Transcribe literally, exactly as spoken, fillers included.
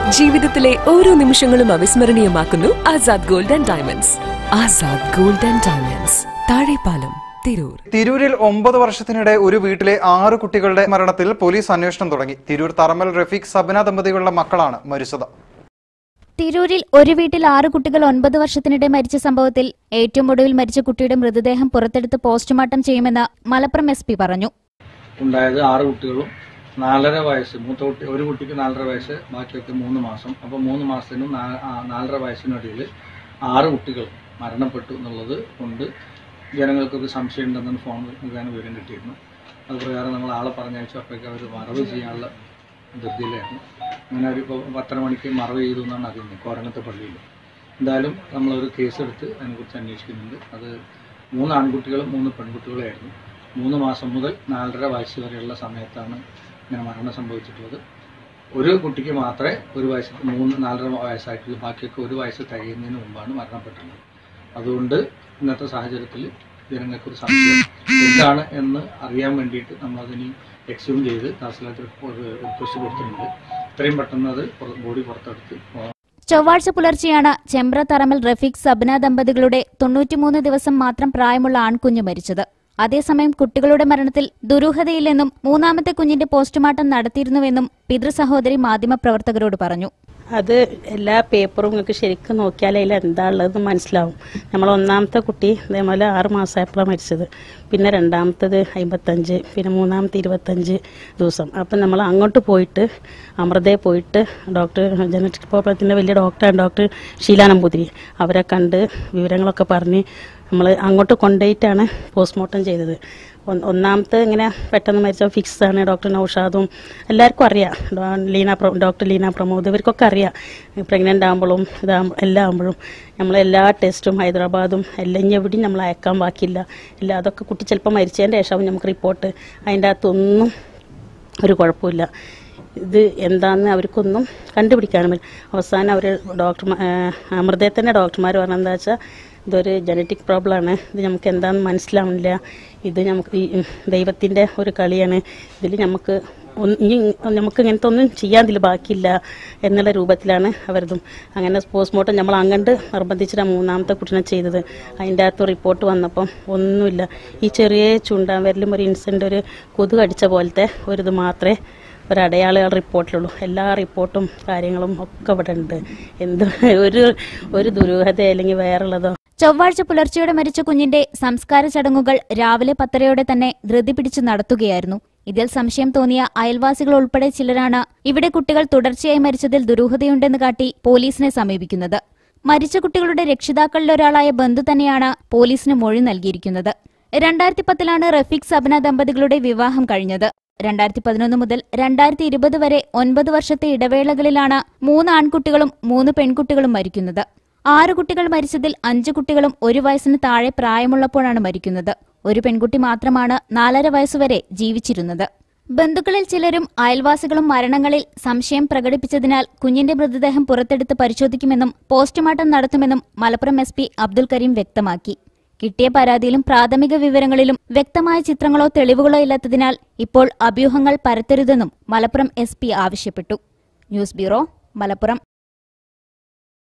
ജീവിതത്തിലെ ഓരോ നിമിഷങ്ങളും അവിസ്മരണീയമാക്കുന്നു Azad gold and diamonds. Azad gold and diamonds, Thazhepalam, Tirur. തിരൂരിൽ ഒമ്പത് വർഷത്തിനിടെ ഒരു വീട്ടിലെ ആറ് കുട്ടികളുടെ മരണത്തിൽ പോലീസ് അന്വേഷണം തുടങ്ങി. തിരൂർ തറമൽ റഫീഖ് സബന ദമ്പതികളുടെ മക്കളാണ് മരിച്ചത്. തിരൂരിൽ ഒരു വീട്ടിൽ ആറ് കുട്ടികൾ ഒൻപത് വർഷത്തിനിടെ മരിച്ച സംഭവത്തിൽ ഏറ്റവും ഒടുവിൽ മരിച്ച കുട്ടിയുടെ മൃതദേഹം പുറത്തെടുത്ത് പോസ്റ്റ്മോർട്ടം ചെയ്യുമെന്ന് മലപ്പുറം എസ് പി പറഞ്ഞു. ഉണ്ടായത് ആറ് കുട്ടികളും നാലര വയസ്സ്, മൂത്ത കുട്ടി ഒരു കുട്ടിക്ക് നാലര വയസ്സ്, ബാക്കിയൊക്കെ മൂന്ന് മാസം. അപ്പോൾ മൂന്ന് മാസത്തിനും നാലര വയസ്സിനിടയിൽ ആറ് കുട്ടികൾ മരണപ്പെട്ടു എന്നുള്ളത് കൊണ്ട് ജനങ്ങൾക്കൊരു സംശയം ഉണ്ടെന്ന് ഫോൺ മുഖേന വിവരം കിട്ടിയിരുന്നു. അതുപ്രകാരം നമ്മൾ ആളെ പറഞ്ഞയച്ചു. അപ്പോഴേക്കും അവർ മറവ് ചെയ്യാനുള്ള ധൃതിയിലായിരുന്നു. അങ്ങനെ ഒരു ഇപ്പോൾ പത്തര മണിക്ക് മറവ് ചെയ്തു എന്നാണ് അറിയുന്നത് കോരങ്ങത്തെ പള്ളിയിൽ. എന്തായാലും നമ്മളൊരു കേസെടുത്ത് അതിനെക്കുറിച്ച് അന്വേഷിക്കുന്നുണ്ട്. അത് മൂന്ന് ആൺകുട്ടികളും മൂന്ന് പെൺകുട്ടികളായിരുന്നു. മൂന്ന് മാസം മുതൽ നാലര വയസ്സ് വരെയുള്ള സമയത്താണ് ഇങ്ങനെ മരണം സംഭവിച്ചിട്ടുള്ളത്. ഒരു കുട്ടിക്ക് മാത്രമേ ഒരു വയസ്സ് മൂന്ന് നാലര വയസ്സായിട്ടുള്ളൂ. ബാക്കിയൊക്കെ ഒരു വയസ്സ് തികയുന്നതിന് മുമ്പാണ് മരണപ്പെട്ടുള്ളത്. അതുകൊണ്ട് ഇന്നത്തെ സാഹചര്യത്തിൽ ജനങ്ങൾക്കൊരു സംശയം എന്താണ് എന്ന് അറിയാൻ വേണ്ടിയിട്ട് നമ്മളതിന് എക്സ്യൂം ചെയ്ത് തഹസിൽദാർക്ക് ഒരു റിക്വസ്റ്റ് കൊടുത്തിട്ടുണ്ട്. ഇത്രയും പെട്ടെന്ന് അത് ബോഡി പുറത്തെടുത്ത് ചൊവ്വാഴ്ച പുലർച്ചെയാണ് ചെമ്പ്ര തറമൽ റഫീഖ് സബന ദമ്പതികളുടെ തൊണ്ണൂറ്റിമൂന്ന് ദിവസം മാത്രം പ്രായമുള്ള ആൺകുഞ്ഞ് മരിച്ചത്. അതേസമയം കുട്ടികളുടെ മരണത്തിൽ ദുരൂഹതയില്ലെന്നും മൂന്നാമത്തെ കുഞ്ഞിന്റെ പോസ്റ്റ്മോർട്ടം നടത്തിയിരുന്നുവെന്നും പിതൃസഹോദരി മാധ്യമപ്രവർത്തകരോട് പറഞ്ഞു. അത് എല്ലാ പേപ്പറും നിങ്ങൾക്ക് ശരിക്കും നോക്കിയാൽ അതിൽ എന്താ ഉള്ളതെന്ന് മനസ്സിലാവും. നമ്മൾ ഒന്നാമത്തെ കുട്ടി ഇതേപോലെ ആറ് മാസമായപ്പോഴാണ് മരിച്ചത്. പിന്നെ രണ്ടാമത്തത് അമ്പത്തഞ്ച്, പിന്നെ മൂന്നാമത്തെ ഇരുപത്തഞ്ച് ദിവസം. അപ്പം നമ്മൾ അങ്ങോട്ട് പോയിട്ട് അമൃതയിൽ പോയിട്ട് ഡോക്ടർ ജനറ്റിക് പ്രോബ്ലത്തിൻ്റെ വലിയ ഡോക്ടറാണ് ഡോക്ടർ ഷീല നമ്പൂതിരി. അവരെ കണ്ട് വിവരങ്ങളൊക്കെ പറഞ്ഞ് നമ്മൾ അങ്ങോട്ട് കൊണ്ടുപോയിട്ടാണ് പോസ്റ്റ്മോർട്ടം ചെയ്തത്. ഒന്നാമത്തെ ഇങ്ങനെ പെട്ടെന്ന് മരിച്ച ഫിക്സ് ആണ്. ഡോക്ടർ നൌഷാദും എല്ലാവർക്കും അറിയാം, ലീന ഡോക്ടർ ലീന പ്രമോദ് ഇവർക്കൊക്കെ അറിയാം. പ്രഗ്നൻ്റ് ആകുമ്പോഴും ഇതാകുമ്പോൾ എല്ലാം ആകുമ്പോഴും നമ്മളെല്ലാ ടെസ്റ്റും ഹൈദരാബാദും എല്ലാം ഇനി എവിടെയും നമ്മൾ അയക്കാൻ ബാക്കിയില്ല. ഇല്ല, അതൊക്കെ കുട്ടി ചിലപ്പോൾ മരിച്ചതിൻ്റെ ശേഷമാവും നമുക്ക് റിപ്പോർട്ട്. അതിൻ്റെ അകത്തൊന്നും ഒരു കുഴപ്പമില്ല. ഇത് എന്താണെന്ന് അവർക്കൊന്നും കണ്ടുപിടിക്കാനും അവസാനം അവർ ഡോക്ടർ അമൃതയിൽ തന്നെ ഡോക്ടർമാർ പറഞ്ഞത് എന്താ വെച്ചാൽ ഇതൊരു ജനറ്റിക് പ്രോബ്ലമാണ്, ഇത് നമുക്ക് എന്താണെന്ന് മനസ്സിലാവുന്നില്ല, ഇത് നമുക്ക് ഈ ദൈവത്തിൻ്റെ ഒരു കളിയാണ്, ഇതിൽ നമുക്ക് ഇനി നമുക്ക് ഇങ്ങനത്തെ ഒന്നും ചെയ്യാൻ ഇതിൽ ബാക്കിയില്ല എന്നുള്ള രൂപത്തിലാണ് അവരതും. അങ്ങനെ പോസ്റ്റ്മോർട്ടം നമ്മൾ അങ്ങോട്ട് നിർബന്ധിച്ചിട്ടാണ് മൂന്നാമത്തെ കുട്ടിനെ ചെയ്തത്. അതിൻ്റെ അകത്ത് റിപ്പോർട്ട് വന്നപ്പം ഒന്നുമില്ല. ഈ ചെറിയ ചുണ്ടാൻ ഒരു ഇൻസിഡൻ്റ് ഒരു കൊതു കടിച്ച പോലത്തെ ഒരിത് മാത്രമേ ഒരടയാളുകൾ റിപ്പോർട്ടിലുള്ളൂ. എല്ലാ റിപ്പോർട്ടും കാര്യങ്ങളും ഒക്കെ ഇവിടെ ഉണ്ട്. എന്ത് ഒരു ഒരു ദുരൂഹത അല്ലെങ്കിൽ വേറുള്ളതോ. ചൊവ്വാഴ്ച പുലർച്ചെയോടെ മരിച്ച കുഞ്ഞിന്റെ സംസ്കാര ചടങ്ങുകൾ രാവിലെ പത്തരയോടെ തന്നെ ധൃതി പിടിച്ചു നടത്തുകയായിരുന്നു. ഇതിൽ സംശയം തോന്നിയ അയൽവാസികൾ ഉൾപ്പെടെ ചിലരാണ് ഇവിടെ കുട്ടികൾ തുടർച്ചയായി മരിച്ചതിൽ ദുരൂഹതയുണ്ടെന്ന് കാട്ടി പോലീസിനെ സമീപിക്കുന്നത്. മരിച്ച കുട്ടികളുടെ രക്ഷിതാക്കളിലൊരാളായ ബന്ധു തന്നെയാണ് പോലീസിന് മൊഴി നൽകിയിരിക്കുന്നത്. രണ്ടായിരത്തി പത്തിലാണ് റഫീഖ് സബന ദമ്പതികളുടെ വിവാഹം കഴിഞ്ഞത്. രണ്ടായിരത്തി പതിനൊന്ന് മുതൽ രണ്ടായിരത്തി ഇരുപത് വരെ ഒൻപത് വർഷത്തെ ഇടവേളകളിലാണ് മൂന്ന് ആൺകുട്ടികളും മൂന്ന് പെൺകുട്ടികളും മരിക്കുന്നത്. ആറ് കുട്ടികൾ മരിച്ചതിൽ അഞ്ചു കുട്ടികളും ഒരു വയസ്സിന് താഴെ പ്രായമുള്ളപ്പോഴാണ് മരിക്കുന്നത്. ഒരു പെൺകുട്ടി മാത്രമാണ് നാലര വയസ്സുവരെ ജീവിച്ചിരുന്നത്. ബന്ധുക്കളിൽ ചിലരും അയൽവാസികളും മരണങ്ങളിൽ സംശയം പ്രകടിപ്പിച്ചതിനാൽ കുഞ്ഞിന്റെ മൃതദേഹം പുറത്തെടുത്ത് പരിശോധിക്കുമെന്നും പോസ്റ്റ്മോർട്ടം നടത്തുമെന്നും മലപ്പുറം എസ് പി അബ്ദുൽ കരീം വ്യക്തമാക്കി. കിട്ടിയ പരാതിയിലും പ്രാഥമിക വിവരങ്ങളിലും വ്യക്തമായ ചിത്രങ്ങളോ തെളിവുകളോ ഇല്ലാത്തതിനാൽ ഇപ്പോൾ അഭ്യൂഹങ്ങൾ പരത്തരുതെന്നും മലപ്പുറം എസ് പി ആവശ്യപ്പെട്ടു. News bureau, Malappuram.